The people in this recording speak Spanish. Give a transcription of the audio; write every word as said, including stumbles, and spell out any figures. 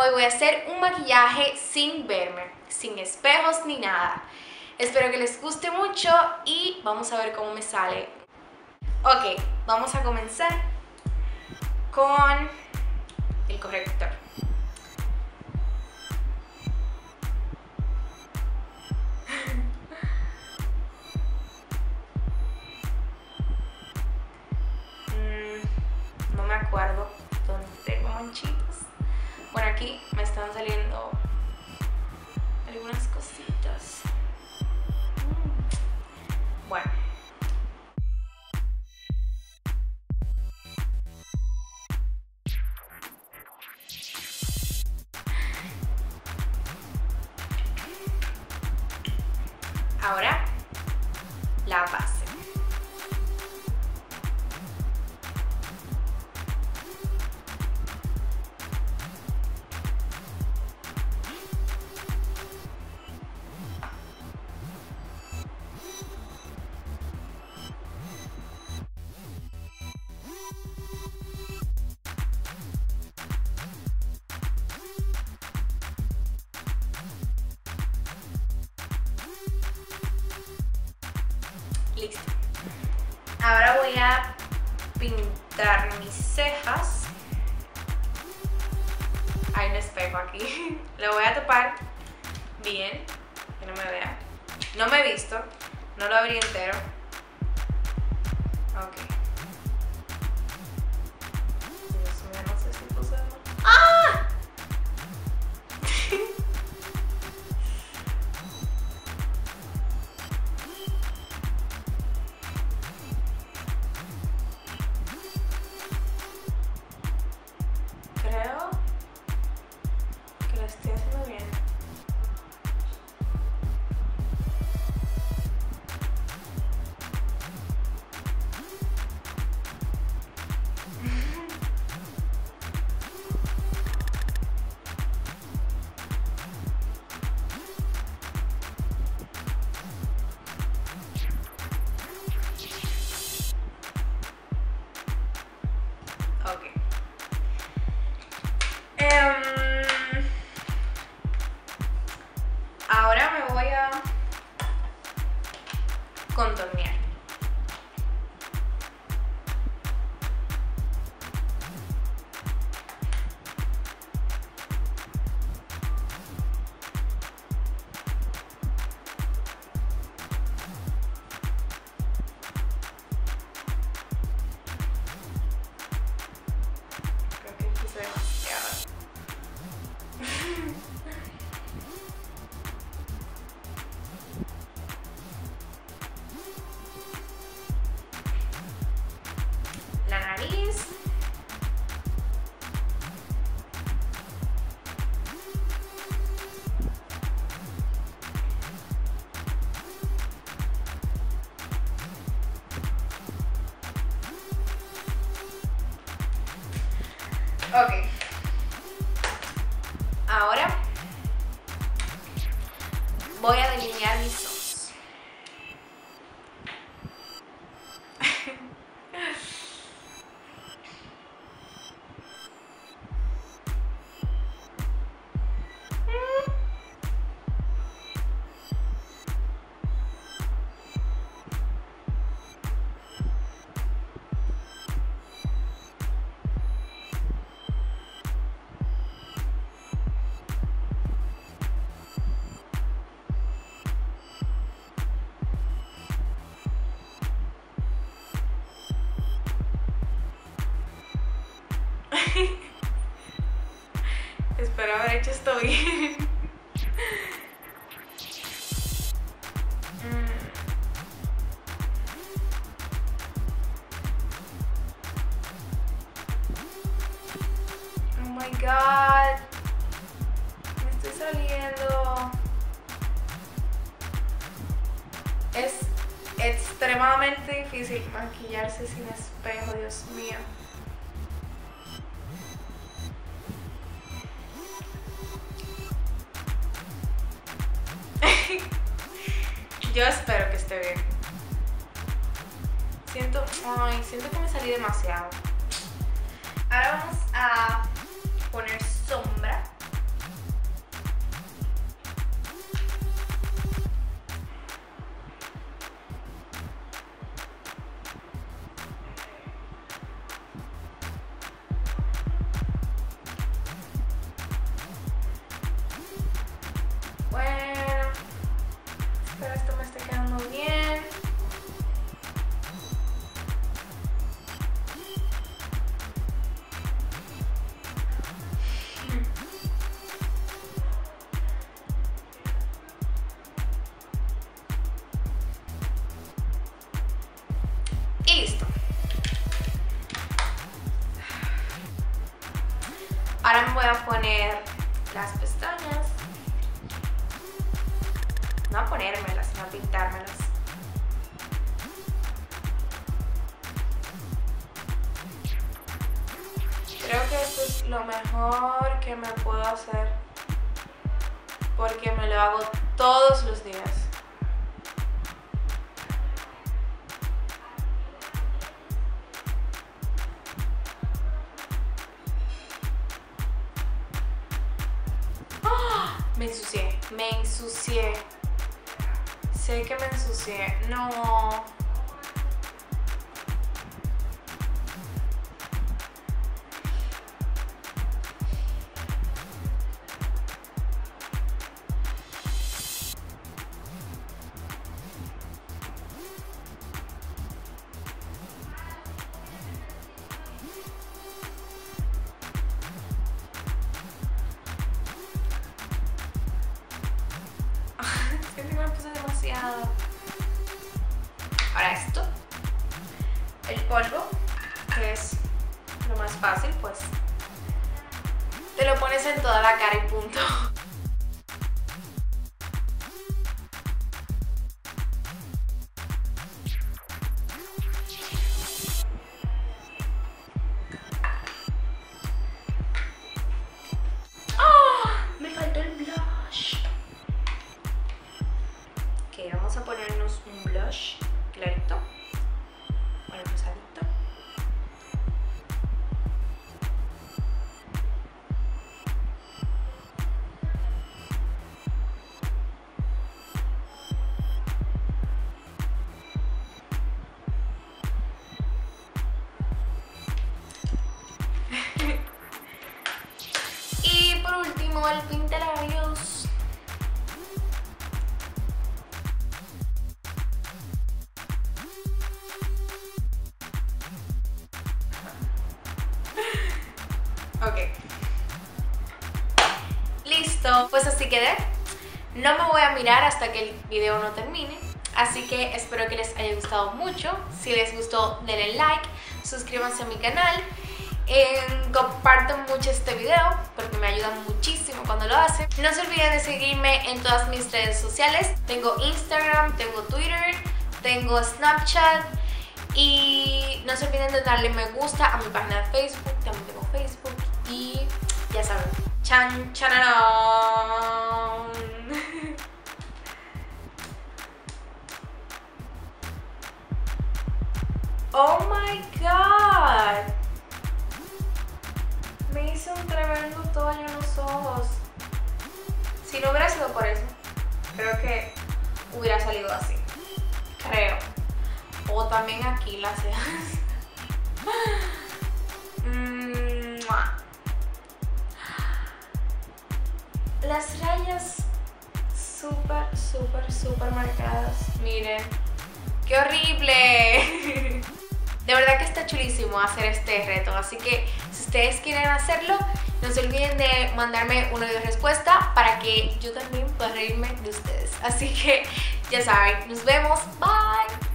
Hoy voy a hacer un maquillaje sin verme, sin espejos ni nada. Espero que les guste mucho y vamos a ver cómo me sale. Ok, vamos a comenzar con el corrector. mm, no me acuerdo dónde tengo manchitas. Bueno, aquí me están saliendo algunas cositas. Mm. Bueno. Ahora, la base. Listo. Ahora voy a pintar mis cejas. Hay un espejo aquí. Lo voy a tapar bien, que no me vea. No me he visto, no lo abrí entero. Ok. Dios mío, no sé si puse. ¡Ah! Creo que lo estoy haciendo bien. Ok. Um, ahora me voy a contornear. Creo que puse demasiado. La nariz. Ok. Ahora voy a delinear mis ojos. Espero haber hecho esto bien. Mm. Oh my god. Me estoy saliendo. Es extremadamente difícil maquillarse sin espejo, Dios mío. Yo espero que esté bien. Siento, ay, siento que me salí demasiado. Ahora vamos a poner sombra. voy a poner las pestañas. No a ponérmelas, sino a pintármelas. Creo que esto es lo mejor que me puedo hacer porque me lo hago todos los días. ¡Oh! Me ensucié, me ensucié. Sé que me ensucié. No. Ahora esto, el polvo, que es lo más fácil, pues te lo pones en toda la cara y punto. ¡Oh! Me faltó el blush. Ok, vamos a ponernos un blush clarito, bueno, rosadito. Y por último, el pintalabios. Ok, listo, pues así quedé. No me voy a mirar hasta que el video no termine, así que espero que les haya gustado mucho. Si les gustó, denle like, suscríbanse a mi canal, eh, compartan mucho este video porque me ayudan muchísimo cuando lo hacen. No se olviden de seguirme en todas mis redes sociales. Tengo Instagram, tengo Twitter, tengo Snapchat. Y no se olviden de darle me gusta a mi página de Facebook, también tengo Facebook. Y ya saben, chan chanarán. Oh my god, me hice un tremendo toño en los ojos. Si no hubiera sido por eso, creo que hubiera salido así, creo. O también aquí las cejas. Las rayas súper, súper, súper marcadas. Miren, ¡qué horrible! De verdad que está chulísimo hacer este reto. Así que si ustedes quieren hacerlo, no se olviden de mandarme una video respuesta para que yo también pueda reírme de ustedes. Así que ya saben, nos vemos. Bye.